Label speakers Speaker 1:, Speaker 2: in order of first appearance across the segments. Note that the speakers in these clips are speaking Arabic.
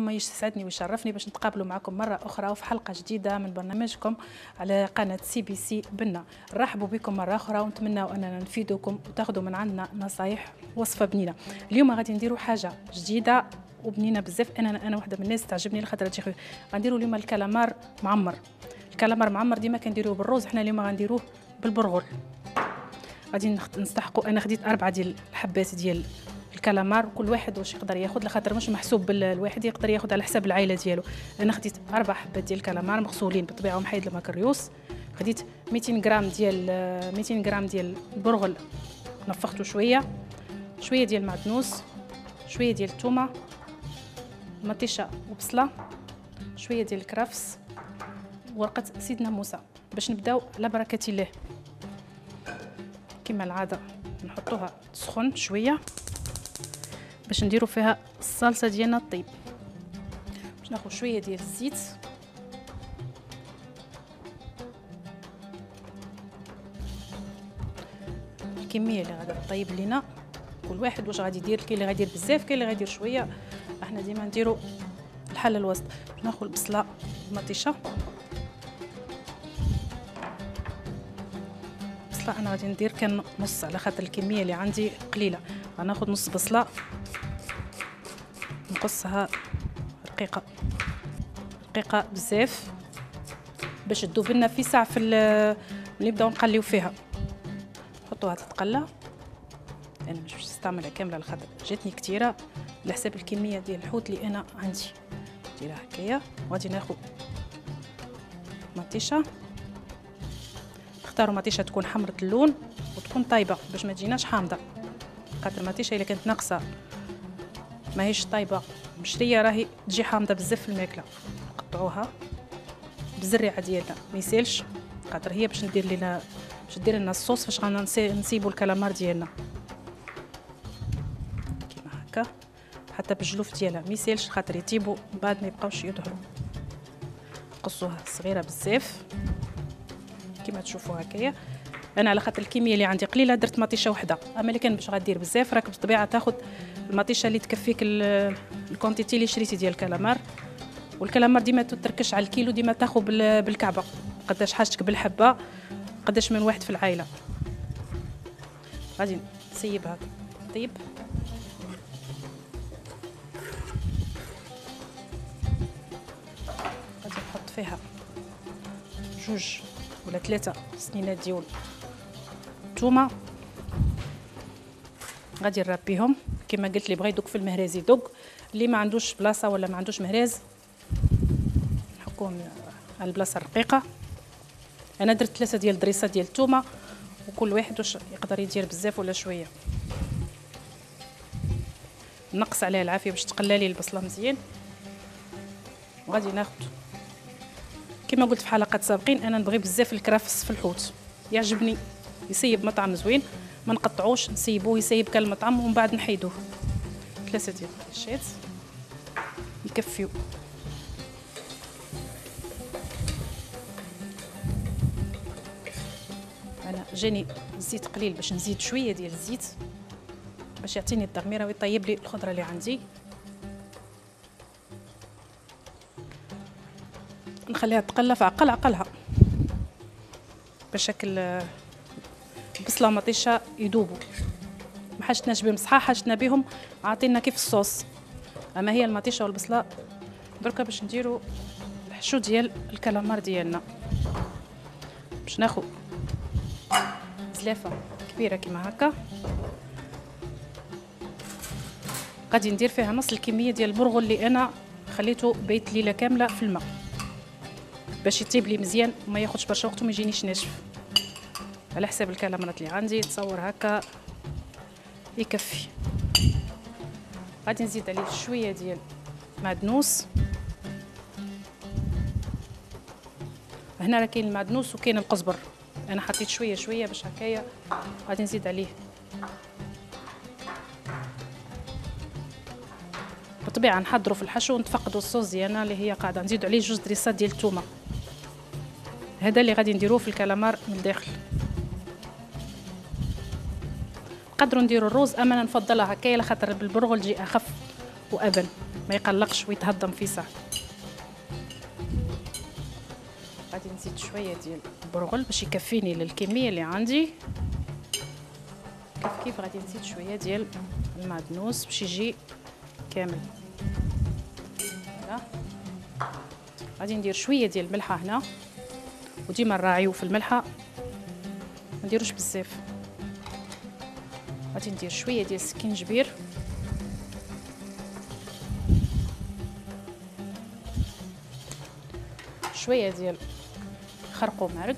Speaker 1: اليوم يسعدني ويشرفني باش نتقابلوا معكم مرة أخرى وفي حلقة جديدة من برنامجكم على قناة CBC بنة. نرحبوا بكم مرة أخرى ونتمنى أننا نفيدكم وتاخذوا من عندنا نصايح وصفة بنينة. اليوم غادي نديروا حاجة جديدة وبنينة بزاف. أنا واحدة من الناس تعجبني لخاطر تجي غنديروا اليوم الكالامار معمر. الكالامار معمر ديما كنديروه بالروز، حنا اليوم غنديروه بالبرغل. غادي نستحقوا، أنا خديت 4 ديال الحبات ديال الكالامار، كل واحد واش يقدر ياخذ لخاطر مش محسوب الواحد يقدر ياخذ على حساب العائله ديالو. انا خديت 4 حبات ديال الكالامار مغسولين بالطبيعه ومحيد المكريوس. خديت 200 غرام ديال البرغل نفخته شويه ديال المعدنوس، شويه ديال الثومه، مطيشه وبصله، شويه ديال الكرفس، ورقه سيدنا موسى. باش نبداو على بركه الله كما العاده نحطوها تسخن شويه باش نديروا فيها الصلصه ديالنا الطيب. باش ناخذ شويه ديال الزيت، الكميه اللي غادي طيب لينا كل واحد واش غادي يدير. كاين اللي غادي يدير بزاف، كاين اللي غادي يدير شويه، احنا ديما نديروا الحل الوسط. باش ناخذ البصله المطيشه، بصله انا غادي ندير كان نص على خاطر الكميه اللي عندي قليله. غناخذ نص بصله نقصها رقيقه بزاف باش تذوب لنا في ساعه في اللي نبداو نقليو فيها. نحطوها تتقلى، انا مش نستعملها كامله لخاطر جاتني كثيره على حساب الكميه ديال الحوت اللي انا عندي. نديرها هكايا. وغادي ناخذ مطيشه، نختاروا مطيشه تكون حمرة اللون وتكون طايبه باش ما تجيناش حامضه، خاطر المطيشه الا كانت ناقصه ماهيش طايبه مشريه راهي تجي حامضه بزاف في الماكله. نقطعوها بالزريعه ديالنا ما يسالش، خاطر هي باش دير لنا الصوص فاش غنسيبوا الكالامار ديالنا كيما هكا. حتى بالجلوف ديالها ما يسالش خاطر يطيبوا من بعد ما يبقاوش يظهروا. نقصوها صغيره بزاف كيما تشوفوا هكايا. انا على خاطر الكميه اللي عندي قليله درت مطيشه وحده، اما اللي كان باش غدير بزاف راك بالطبيعه تاخذ المطيشه اللي تكفيك الكونتيتي اللي شريتي ديال الكالامار. والكالامار ديما تتركش على الكيلو، ديما تاخذ بالكعبه قداش حاجتك بالحبه، قداش من واحد في العائله. غادي نسيبها طيب. غادي نحط فيها 2 ولا 3 سنينات ديال الثومه، غادي نربيهم كما قلت لي. بغا يدوق في المهراز يدوق، اللي ما عندوش بلاصه ولا ما عندوش مهراز نحكوهم على البلاصه الرقيقه. انا درت 3 ديال الدريسات ديال الثومه، وكل واحد واش يقدر يدير بزاف ولا شويه. نقص عليها العافيه باش تقلى لي البصله مزيان. وغادي ناخذ كما قلت في حلقات سابقين، انا نبغي بزاف الكرفس في الحوت، يعجبني يسيب مطعم زوين، ما نقطعوش نسيبوه يسيب كالمطعم ومن بعد نحيدوه. 3 ديال الحشات يكفيو. انا جاني الزيت قليل باش نزيد شويه ديال الزيت باش يعطيني التغميره ويطيب لي الخضره اللي عندي. نخليها تقلى في عقلها باش هكا البصله ومطيشه يذوبوا. ما حاجتناش بهم صحاح، حاجتنا بهم عاطينا كيف الصوص. اما هي المطيشه والبصله دركا باش نديروا الحشو ديال الكالامار ديالنا. باش ناخذ زلافه كبيره كيما هكا، غادي ندير فيها نص الكميه ديال البرغل اللي انا خليته بيت ليله كامله في الماء باش يطيب لي مزيان وما ياخذش برشا وقت وما يجينيش ناشف. على حساب الكالامرات اللي عندي تصور هكا يكفي. غادي نزيد عليه شويه ديال معدنوس. هنا راه كاين المعدنوس وكاين القزبر، انا حطيت شويه باش هكايا. غادي نزيد عليه بالطبيعه نحضروا في الحشو ونتفقدوا الصوص ديالنا اللي هي قاعده. نزيد عليه 2 دريسات ديال الثومه، هذا اللي غادي نديروه في الكالامار من الداخل. نقدروا نديروا الروز، اما انا نفضلها هكايا لخاطر بالبرغل تجي اخف وابن، ما يقلقش ويتهضم في ساعه. غادي نزيد شويه ديال البرغل باش يكفيني للكميه اللي عندي. كيف غادي نزيد شويه ديال المعدنوس باش يجي كامل. غادي ندير شويه ديال الملحه هنا، وديما نراعيو في الملحه ما نديروش بزاف. غادي ندير شويه ديال السكينجبير، شويه ديال خرقوم معرق،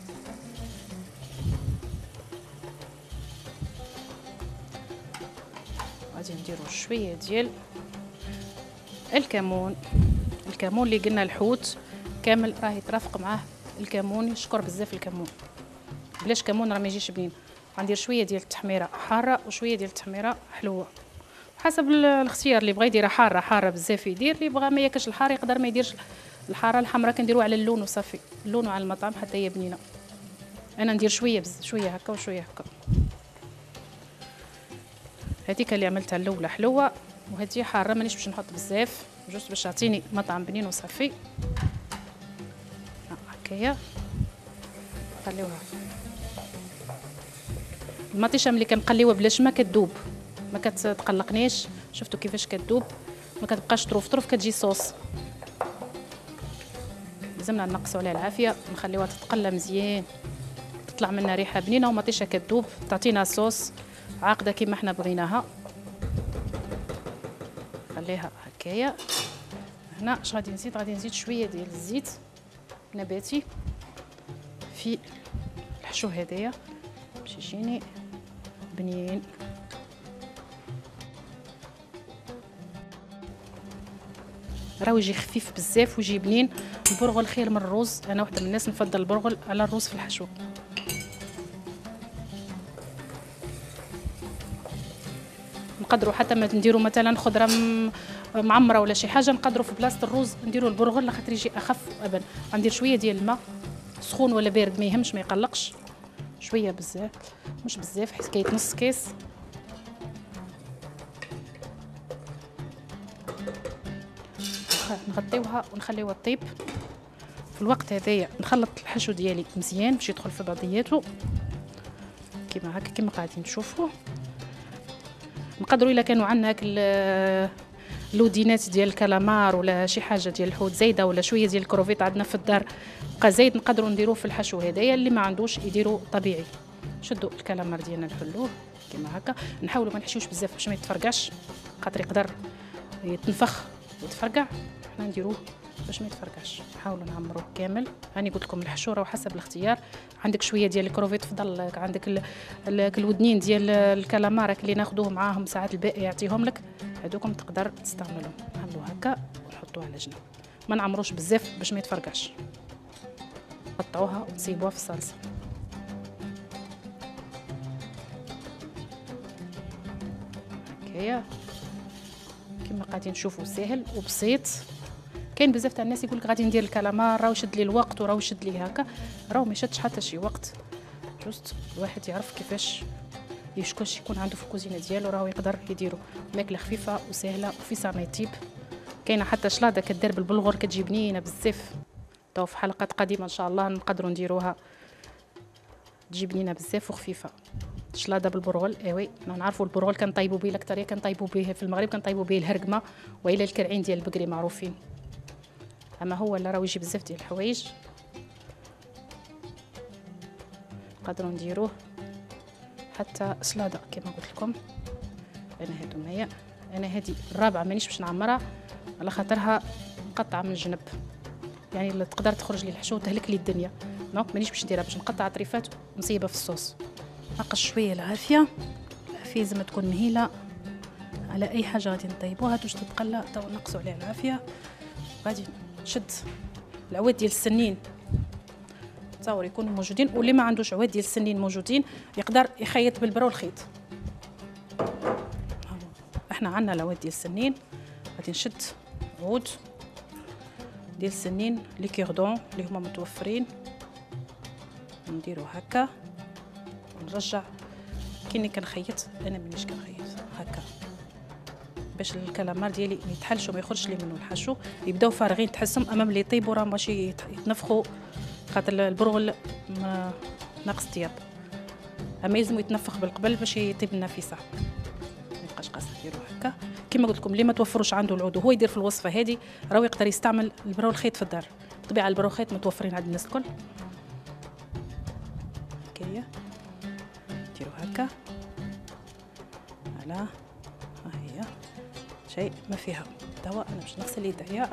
Speaker 1: غادي نديرو شويه ديال الكمون. الكمون اللي قلنا الحوت كامل راه يترافق معاه الكمون، يشكر بزاف الكمون، بلاش كمون راه ما يجيش بنين. غندير شويه ديال التحميره حاره وشويه ديال التحميره حلوه، حسب الاختيار. اللي بغى يديرها حاره بزاف يدير، اللي بغى ما ياكلش الحار يقدر ما يديرش الحاره الحمراء. كنديروها على اللون وصافي، اللون على المطعم حتى هي بنينه. انا ندير شويه شويه هكا وشويه هكا. هذيك اللي عملتها الاولى حلوه، وهذه حاره مانيش باش نحط بزاف، جوست باش تعطيني مطعم بنين وصافي. هكايا خليوها. المطيشه ملي كنقليوها بلاش ما كتذوب، ما كتقلقنيش. شفتوا كيفاش كتذوب، ما كتبقاش طروف كتجي صوص. لازمنا نقصوا عليها العافيه، نخليوها تتقلى مزيان، تطلع منها ريحه بنينه ومطيشه كتذوب، تعطينا صوص عاقده كيما حنا بغيناها. خليها هكايا. هنا اش غادي نزيد؟ غادي نزيد شويه ديال الزيت نباتي في الحشو هدايا باش يجيني بنين. راهو يجي خفيف بزاف ويجي بنين. البرغل خير من الروز، انا وحده من الناس نفضل البرغل على الروز في الحشو. نقدروا حتى ما نديروا مثلا خضره معمره ولا شي حاجه، نقدروا في بلاصه الروز نديروا البرغل لخاطر يجي اخف وابن. غندير شويه ديال الماء سخون ولا بارد ما يهمش ما يقلقش، شويه بزاف مش بزاف حيت كايت نص كيس. نغطيوها ونخليوها طيب. في الوقت هذايا نخلط الحشو ديالي مزيان باش يدخل في بعضياته كيما هكا كيما قاعدين تشوفوا. نقدروا الا كانوا عندنا هاك اللودينات ديال الكالامار ولا شي حاجه ديال الحوت زايده ولا شويه ديال الكروفيت عندنا في الدار بقى زايد، نقدروا نديروه في الحشو هذايا. اللي ما عندوش يديروا طبيعي. شدوا الكالامار ديالنا نحلوه كيما هكا، نحاولوا ما نحشيوش بزاف باش ما يتفرقعش، خاطر يقدر يتنفخ ويتفرقع. حنا نديروه باش ما يتفرقعش. نحاولوا نعمروه كامل. راني قلت لكم الحشو راه حسب الاختيار. عندك شويه ديال الكروفيت فضل، عندك الودنين ديال الكالامار اللي ناخذوه معاهم ساعات الباقي يعطيهم لك، هذوكم تقدر تستعملهم. نعملوا هكا ونحطوه على جنب، ما نعمروش بزاف باش ما يتفرقعش. نقطعوها ونسيبوها في الصلصه هكايا كما قاعدين نشوفوا. ساهل وبسيط. كاين بزاف تاع الناس يقولك غادي ندير الكالامار راهو يشد لي الوقت وراهو يشد لي هكا، راهو ما يشدش حتى شي وقت. جوست الواحد يعرف كيفاش يشكوش يكون عنده في الكوزينه ديالو راهو يقدر يديرو. ماكله خفيفه وسهله وفي ساعه ما يطيب. كاينه حتى شلاضه كدير بالبلغور كتجي بنينه بزاف. تو في حلقات قادمه ان شاء الله نقدروا نديروها تجي بنينه بزاف وخفيفه. شلاضه بالبرغل، ايوي نعرفوا البرغل كنطيبوا به الاكثريه، كنطيبوا به في المغرب كنطيبوا به الهرقمه والا الكرعين ديال البقري معروفين. اما هو لا راهو يجي بزاف ديال الحوايج نقدروا نديروه حتى سلاده كما قلت لكم. انا هادو معايا، انا هذه الرابعه مانيش باش نعمرها على خاطرها مقطعه من الجنب، يعني اللي تقدر تخرج لي الحشو تهلك لي الدنيا. دونك مانيش باش نديرها، باش نقطع طريفات ونصيبها في الصوص. نقص شويه العافيه. العافيه لازم تكون مهيله على اي حاجه غادي نطيبوها باش تتقلى. تو نقصوا عليها العافيه. غادي نشد العواد ديال السنين تصور يكونوا موجودين، واللي ما عندوش عواد ديال السنين موجودين يقدر يخيط بالبرا والخيط. احنا عندنا العواد ديال السنين، غادي نشد عود ديال السنين لي كيردون اللي هما متوفرين، نديرو هكا ونرجع كيني كنخيط. انا مانيش كنخيط هكا باش الكلامار ديالي ما يتحلش وما يخرجش لي منه الحشو. يبداو فارغين تحسهم امام اللي يطيبوا راه ماشي يتنفخوا، خاطر البرغل ناقص طياب، اما يلزم يتنفخ بالقبل باش يطيب النفيسه، ما يبقاش قاصح. ديروا هكا كيما قلت لكم. اللي ما توفروش عنده العود وهو يدير في الوصفه هذه راهو يقدر يستعمل البرو الخيط في الدار. بالطبيعه البرو الخيط متوفرين عند الناس الكل. هكايا ديروا هكا، فوالا. ها هي شيء ما فيها دواء. انا باش نغسل يديا.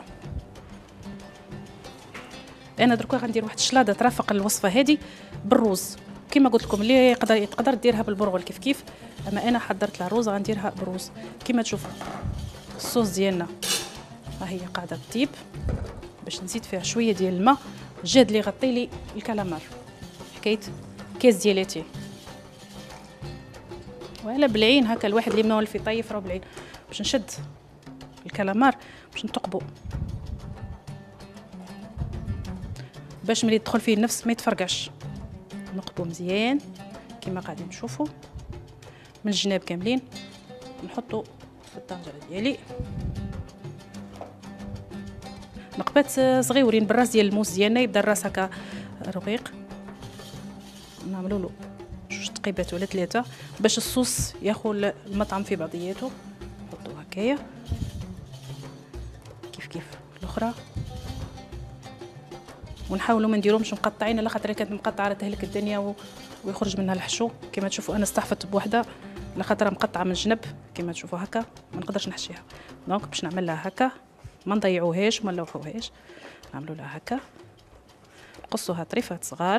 Speaker 1: انا دركا غندير واحد الشلاضه ترافق الوصفه هذه بالروز. كما قلت لكم اللي يقدر ديرها بالبرغل كيف كيف، اما انا حضرت لها الروز غنديرها بالروز. كما تشوفوا الصوص ديالنا ها هي قاعده تطيب. باش نزيد فيها شويه ديال الماء جاد اللي يغطي لي الكلامار، حكايه كاس ديال لاتيه، ولا بالعين هكا. الواحد اللي منولف يطيف راه بالعين. باش نشد الكلامار باش نثقبو باش ملي يدخل فيه النفس ما يتفرقعش. نقبو مزيان كما قاعدين تشوفوا من الجناب كاملين. نحطو في الطنجره ديالي نقبات صغيورين بالراس ديال الموس ديالنا. يبدا الراس هكا رقيق، نعملوا له 2 تقيبات ولا 3 باش الصوص ياخذ المطعم في بعضياته. نحطوه هكايا كيف الاخرى، ونحاولوا ما نديروهمش مقطعين، على خاطر كانت مقطعه تهلك الدنيا ويخرج منها الحشو. كما تشوفوا انا استحفظت بوحده على خاطر مقطعه من الجنب. كما تشوفوا هكا ما نقدرش نحشيها، دونك باش نعمل لها هكا ما نضيعوهاش وما نلوحوهاش. نعملوا لها هكا، نقصوها طريفات صغار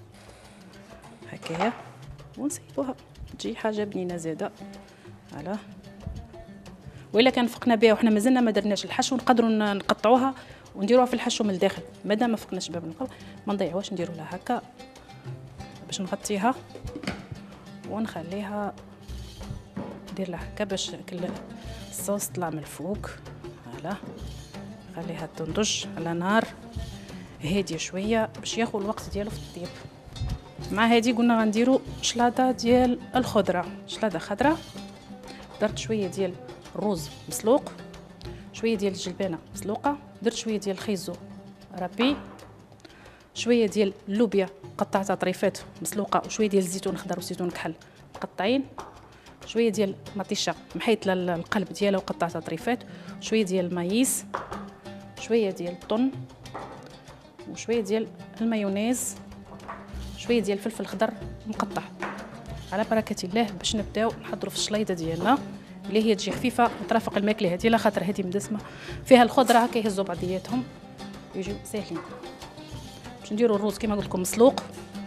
Speaker 1: هكايا ونسيبوها تجي حاجه بنينه زاده. فوالا. والا كان فقنا بها وحنا مازلنا ما درناش الحشو نقدروا نقطعوها ونديروها في الحشو من الداخل. مادام ما فقناش باب النقل ما نضيعوهاش، نديروا لها هكا باش نغطيها ونخليها. ندير لها هكا باش الصوص طلع من الفوق. فوالا. خليها تنضج على نار هاديه شويه باش ياخذ الوقت ديالو في الطيب. مع هذه قلنا غنديروا شلاضه ديال الخضره، شلاضه خضراء. درت شويه ديال الرز مسلوق، شويه ديال الجلبانه مسلوقه، درت شويه ديال الخيزو رابي، شويه ديال اللوبيا قطعتها طريفات مسلوقه، وشويه ديال الزيتون خضر وزيتون كحل مقطعين، شويه ديال مطيشه محيت القلب ديالها وقطعتها طريفات، شويه ديال المايس، شويه ديال الطن، وشويه ديال المايونيز، شويه ديال الفلفل الخضر مقطع. على بركه الله باش نبداو نحضروا في الشليضه ديالنا اللي هي تجي خفيفه وترافق الماكله هذه، على خاطر هذه مدسمه فيها الخضره هكا يهزوا بعضياتهم يجيو ساهلين. باش نديروا الروز كما قلت لكم مسلوق،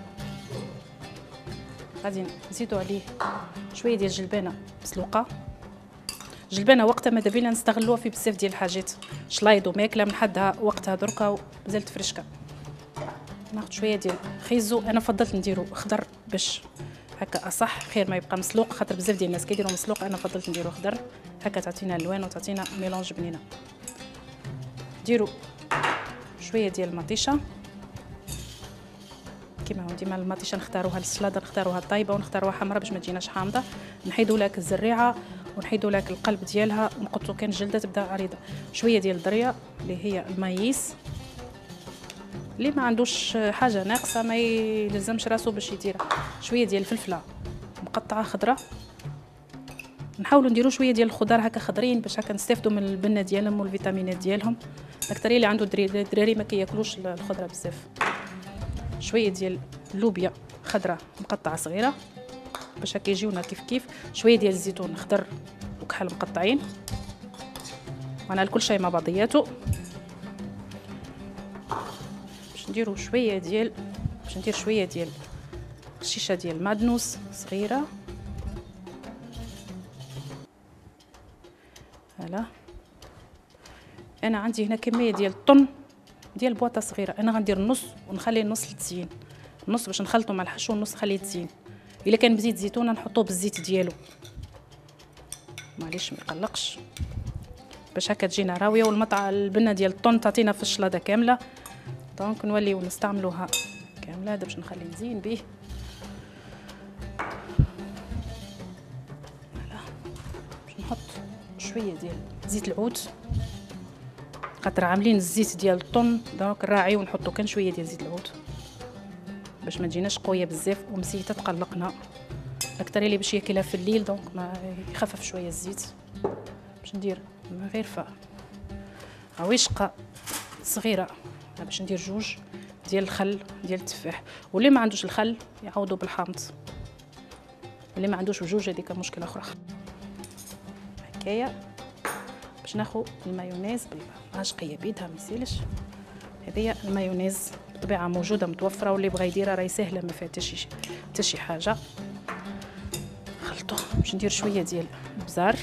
Speaker 1: غادي نزيدوا عليه شويه ديال الجلبانه مسلوقه. الجلبانه وقتها ماذا بينا نستغلوها في بزاف ديال الحاجات، شلايض وماكله من حدها وقتها دركا ومازالت فريشكه. ناخذ شويه ديال خيزو، انا فضلت نديرو خضر باش هكا اصح، خير ما يبقى مسلوق، خاطر بزاف ديال الناس كيديروا مسلوق، انا فضلت نديرو خضر هكا تعطينا الوان وتعطينا ميلونج بنينه. ديروا شويه ديال المطيشه كيما هو ديما المطيشه نختاروها للسلاده، نختاروها طايبه ونختاروها حمراء باش ما تجيناش حامضه. نحيدوا لك الزريعه ونحيدوا لك القلب ديالها ونقطوا كان الجلده تبدا عريضه. شويه ديال الدريه اللي هي المايس، اللي ما عندوش حاجه ناقصه ما يلزمش راسو باش يديرها. شويه ديال الفلفله مقطعه خضراء، نحاولوا نديروا شويه ديال الخضار هكا خضرين باش هكا نستافدوا من البنه ديالهم والفيتامينات ديالهم. اكثريه اللي عنده الدراري ما كياكلوش الخضره بزاف. شويه ديال اللوبيا خضراء مقطعه صغيره باش هكا يجيونا كيف كيف. شويه ديال الزيتون خضر وكحل مقطعين، وانا الكل شيء مع بعضياته. باش نديروا شويه ديال باش ندير شويه ديال شيشه ديال مادنوس صغيره. هلا انا عندي هنا كميه ديال الطن ديال بواطه صغيره، انا غندير النص ونخلي النص للتزيين، النص باش نخلطو مع الحشو والنص نخليه تزيين. الا كان بزيت زيتونه نحطوه بالزيت ديالو، معليش ما يقلقش، باش هكا تجينا راويه والمطعم البنه ديال الطن تعطينا في الشلاضه كامله. دونك نوليو نستعملوها كامله. هذا باش نخلي نزين به. فوالا باش نحط شويه ديال زيت العود، خاطر عاملين الزيت ديال الطن دونك نراعيو ونحطو كان شويه ديال زيت العود باش ما تجيناش قويه بزاف ومسيته تقلقنا. اكثر اللي باش ياكلها في الليل دونك ما يخفف شويه الزيت. باش ندير غير عويشقه صغيره باش ندير جوج ديال الخل ديال التفاح، واللي ما عندوش الخل يعوضوا بالحامض، اللي ما عندوش بجوج هذيك مشكله اخرى. هكايا باش ناخذ المايونيز عشقيه بيدها ما يسالش. هذه المايونيز بطبيعه موجوده متوفره، واللي بغى يديرها راهي سهله ما فيها حتى شي حاجه. خلطوه باش ندير شويه ديال البزار،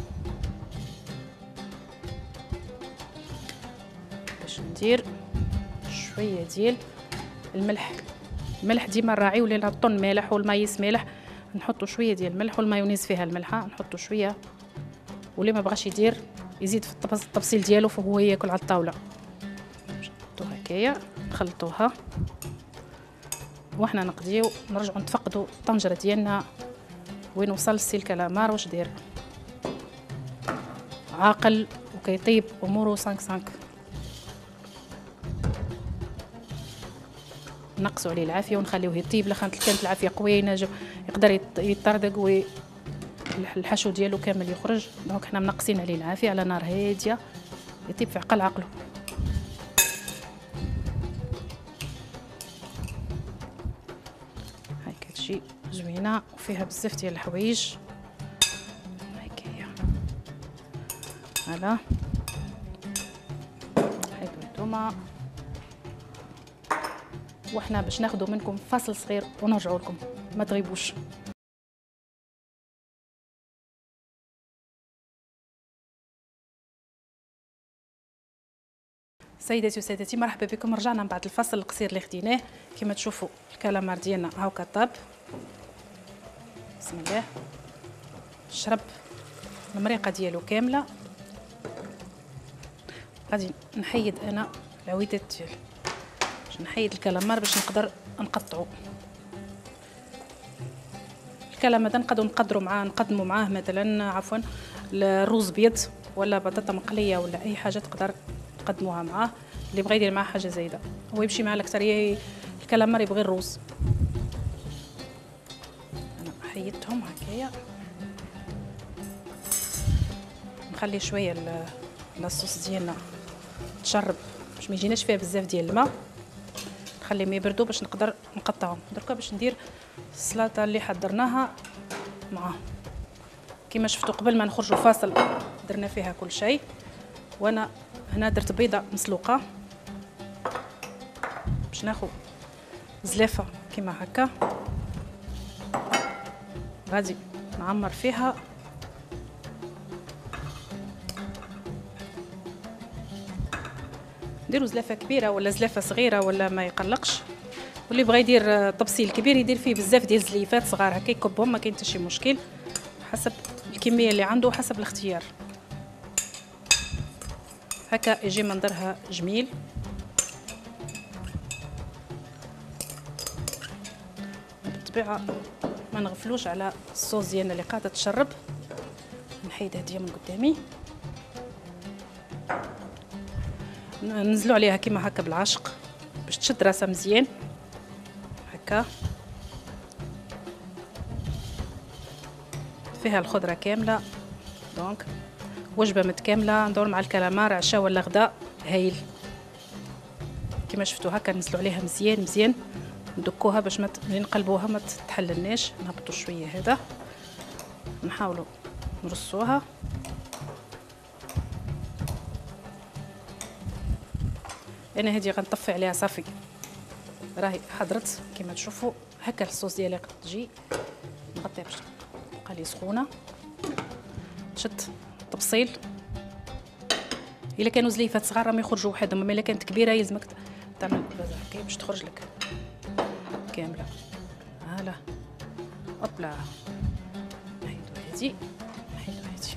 Speaker 1: باش ندير شويه ديال الملح. الملح ديما نراعيو لان الطن مالح والمايس مالح، نحطوا شويه ديال الملح، والمايونيز فيها الملحه نحطوا شويه، واللي ما بغاش يدير يزيد في التبصيل ديالو فهو ياكل على الطاوله. نحطوا هكايا نخلطوها وحنا نقضيو نرجعوا نتفقدوا الطنجره ديالنا وين وصل السي الكلامار. واش داير عاقل وكيطيب اموره 5 نقصوا عليه العافيه ونخليوه يطيب. لا كانت العافيه قويه ينجم يقدر يطردق والحشو ديالو كامل يخرج، دونك حنا منقصين عليه العافيه على نار هاديه يطيب في عقل عقله. هاي كتجي زوينه وفيها بزاف ديال الحوايج. هكايا هلا حيدو الثومه، وحنا باش ناخذوا منكم فاصل صغير ونرجعوا لكم، ما تغيبوش. سيداتي وسادتي مرحبا بكم، رجعنا بعد الفاصل القصير اللي خديناه. كما تشوفوا الكالامار ديالنا هاكا طاب. بسم الله، شرب المريقه ديالو كامله. غادي نحيد انا العويدات ديالو باش نحيد الكالامار باش نقدر نقطعو. الكلام هذا نقدموا معاه مثلا عفوا الرز بيض ولا بطاطا مقليه ولا اي حاجه تقدر تقدموها معاه. اللي بغى يدير معاه حاجه زايده هو يمشي مع الاكثريه الكلامار يبغي الرز. انا حيدتهم هكايا، نخلي شويه الصوص ديالنا تشرب باش ما يجيناش فيها بزاف ديال الماء، نخليهم يبردوا باش نقدر نقطعهم. دركا باش ندير السلطه اللي حضرناها معاه. كما شفتوا قبل ما نخرجوا فاصل درنا فيها كل شيء، وانا هنا درت بيضه مسلوقه باش ناخذ زلافه كما هكا. غادي نعمر فيها نديروا زلافه كبيره ولا زلافه صغيره ولا ما يقلقش، واللي بغى يدير طبسيل كبير يدير فيه بزاف ديال زليفات صغار هكا يكبهم، ما كاين حتى شي مشكل حسب الكميه اللي عنده وحسب الاختيار. هكا يجي منظرها جميل. بالطبيعه ما نغفلوش على الصوص ديالنا اللي قاعده تشرب. نحيد هديه من قدامي، ننزلوا عليها كيما هكا بالعشق باش تشد راسها مزيان هكا. فيها الخضره كامله، دونك وجبه متكامله ندور مع الكلامار عشاء ولا غداء هايل. كما شفتوا هكا نزلوا عليها مزيان مزيان، ندكوها باش ما نقلبوها ما تحللناش. نهبطوا شويه هذا، نحاولوا نرصوها. انا هذه غنطفي عليها صافي، راهي حضرت كما تشوفوا هكا الصوص ديالي قد تجي. نغطيها باش تبقى لي سخونه. شد التبصيل، الا كانوا زليفات صغار راهم يخرجوا وحدهم، اما الا كانت كبيره يلزمك تعمل هكا باش تخرج لك كامله. هلا اوبلا، نحيدو هادي نحيدو هادي.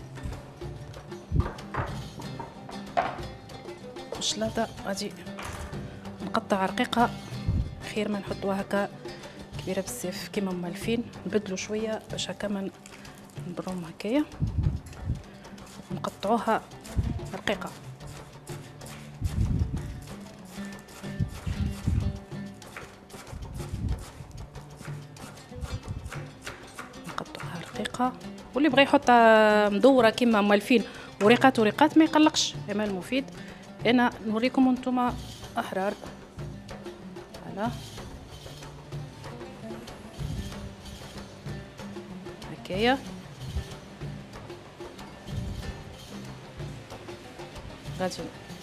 Speaker 1: الشلاضه غادي نقطع رقيقه، خير ما نحطوها هكا كبيره بزاف كيما مالفين. نبدلوا شويه باش هكا ما نبروم هكايا. نقطع نقطعوها رقيقه. نقطعوها رقيقه، واللي بغى يحطها مدوره كيما مالفين وريقات وريقات ما يقلقش، اما المفيد انا نوريكم وانتم احرار. فوالا هكايا. غادي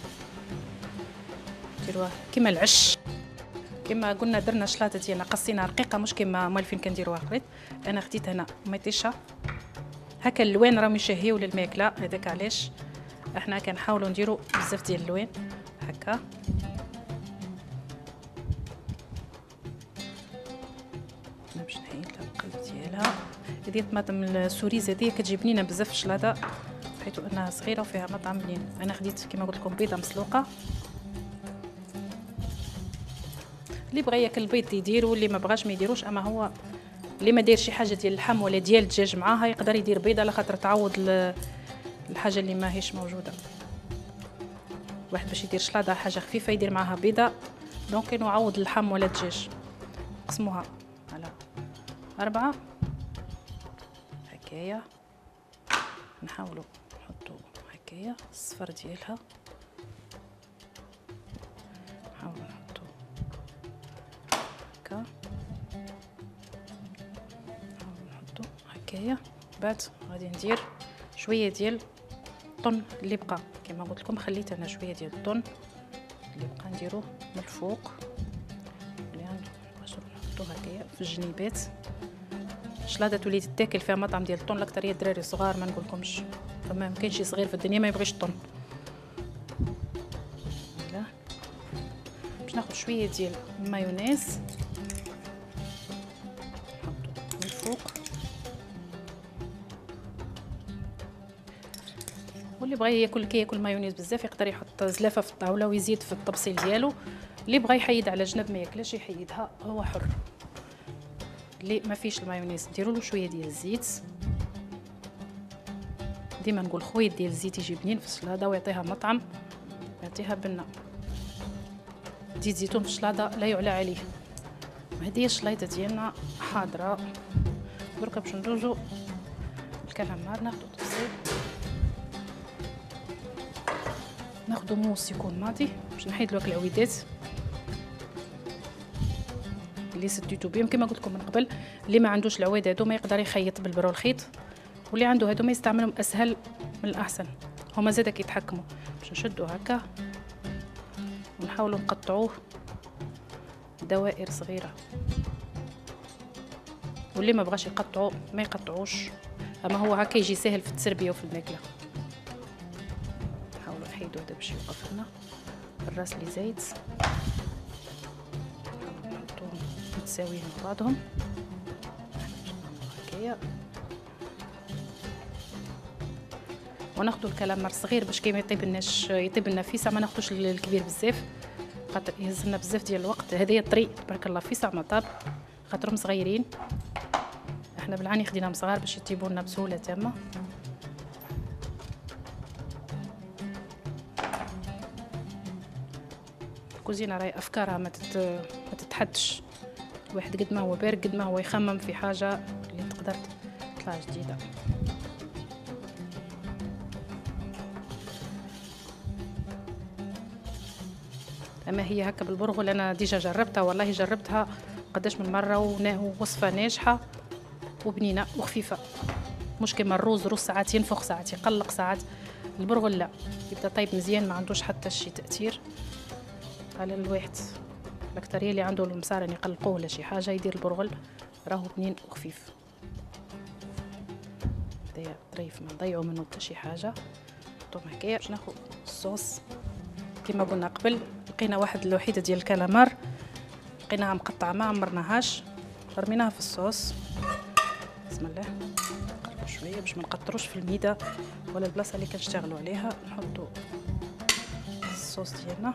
Speaker 1: نديروها كيما العش، كيما قلنا درنا شلاطه ديالنا قصينا رقيقه مش كيما مالفين كنديروها خريط. انا خديت هنا ميطيشه هكا، اللوان راهم يشهيو للماكله، هذاك علاش احنا كنحاولوا نديروا بزاف ديال اللوان هكا. انا باش نحيد لها القلب ديالها. هذه الطماطم السوريز هذه كتجي بنينه بزاف في الشلاضه، حيث انها صغيره وفيها مطعم بنين. انا خديت كما قلت لكم بيضه مسلوقه، اللي بغى ياكل البيض يدير واللي ما بغاش ما يديروش. اما هو اللي ما داير شي حاجه ديال اللحم ولا ديال الدجاج معاها يقدر يدير بيضه، على خاطر تعوض الحاجه اللي ما هيش موجوده. واحد باش يدير شلاضه حاجه خفيفه يدير معاها بيضه، دونك نعوض اللحم ولا الدجاج. نقسموها على 4 هكايا، نحاولوا نحطوا هكايا الصفر ديالها، نحاولوا نحطوا هكا، نحاولوا نحطوا هكايا. بعد غادي ندير شويه ديال الطن اللي بقى، كما قلت لكم خليت انا شويه ديال الطن اللي بقى نديروه من الفوق، اللي باش نحطوه هكايا في الجنيبات. الشلاضه تولي تتاكل فيها مطعم ديال الطن، الاكثريه الدراري صغار ما نقولكمش، فما كاين شي صغير في الدنيا ما يبغيش الطن. لا باش ناخذ شويه ديال المايونيز نحطو من الفوق، واللي بغى ياكل كياكل مايونيز بزاف يقدر يحط زلافه في الطاوله ويزيد في الطبسيل ديالو. اللي بغى يحيد على جنب ما ياكلش يحيدها، هو حر. اللي ما فيش المايونيز ديروا له شويه ديال الزيت. ديما نقول خويط ديال الزيت يجي بنين في الشلاضه ويعطيها مطعم، يعطيها بنه. زيت زيتون في الشلاضه لا يعلى عليه. هذه الشلايطه ديالنا حاضره، دركا باش ندوزو الكالامار. ناخذ تفصيل، ناخذ موس يكون ماضي باش نحيد له العويدات اللي سديتو بهم. كما قلت لكم من قبل، اللي ما عندوش العواد هادو ما يقدر يخيط بالبرو الخيط، واللي عنده هادو ما يستعملهم اسهل من الاحسن. هما زادا كيتحكموا. باش نشدو هكا ونحاولوا نقطعوه دوائر صغيره، واللي ما بغاش يقطعوا ما يقطعوش، اما هو هكا يجي سهل في التربيه وفي الماكله. نحاولوا نحيدو هذا باش يوقف لنا الراس اللي زايد، متساويين مع بعضهم هكايا. وناخذ الكلامر صغير باش كيما يطيب لنا فيسع، ما ناخذوش الكبير بزاف خاطر يهز لنا بزاف ديال الوقت. هذايا طري تبارك الله فيسع ما طاب خاطرهم صغيرين، احنا بالعاني خديناهم صغار باش يطيبوا لنا بسهوله تامه. الكوزينه راهي افكارها ما تتحدش، الواحد قد ما هو بارد قد ما هو يخمم في حاجه اللي تقدر تطلع جديده. اما هي هكا بالبرغل انا ديجا جربتها، والله جربتها قداش من مره ووصفه ناجحه وبنينه وخفيفه، مش كيما الروز ساعات ينفخ ساعات يقلق ساعات. البرغل لا، يبدا طيب مزيان ما عندوش حتى شي تاثير على الواحد. الاكثريه اللي عنده المصارن يقلقوه ولا شي حاجه يدير البرغل راهو بنين وخفيف. هذايا طريف ما نضيعوا منه حتى شي حاجه. نحطوهم هكايا. باش ناخذ الصوص كما قلنا قبل، لقينا واحد الوحيده ديال الكالامار لقيناها مقطعه ما عمرناهاش، رميناها في الصوص. بسم الله نقربوا شويه باش ما نقطروش في الميده ولا البلاصه اللي كنشتغلوا عليها. نحطوا الصوص ديالنا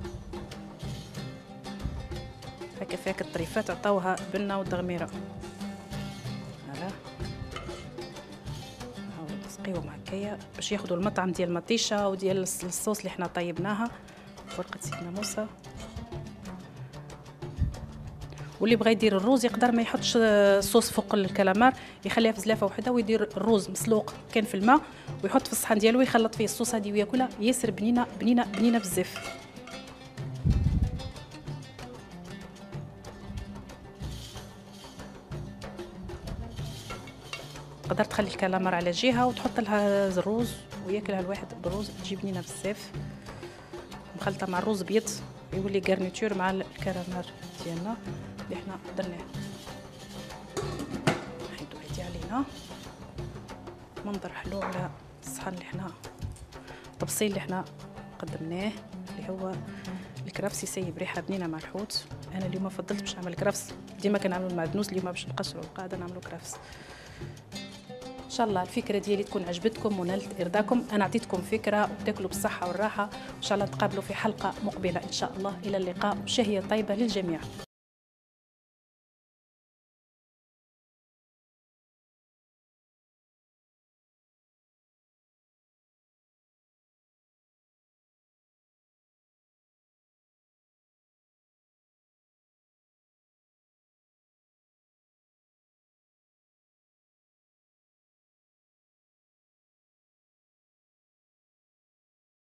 Speaker 1: هكا فيها الطريفات عطاوها بنه ودغميره. هلا نحاولوا نقيوهم هكايا باش ياخذوا المطعم ديال المطيشه وديال الصوص اللي حنا طيبناها. ورقه سيدنا موسى. واللي بغى يدير الروز يقدر ما يحطش صوص فوق الكلامار، يخليها في زلافه وحده ويدير الروز مسلوق كان في الماء ويحط في الصحن ديالو ويخلط فيه الصوص هذه وياكلها ياسر بنينه بنينه بنينه بزاف. تقدر تخلي الكلامار على جهه وتحط لها الروز وياكلها الواحد بالروز تجي بنينه بزاف مخلطه مع الروز بيض يولي غارنيتور مع الكلامار ديالنا اللي حنا درناه. نحيدو هادي علينا منظر حلو على الصحن اللي حنا الطبسيل اللي حنا قدمناه اللي هو الكرفس يسيب ريحه بنينه مع الحوت. انا اليوم فضلت باش نعمل كرفس، ديما كنعملو المعدنوس، اليوم باش نقصروا القاعده نعملو كرفس. ان شاء الله الفكره ديالي تكون عجبتكم ونالت ارضاكم. انا عطيتكم فكره وتاكلوا بالصحه والراحه، وان شاء الله نتقابلوا في حلقه مقبله ان شاء الله. الى اللقاء وشهيه طيبه للجميع.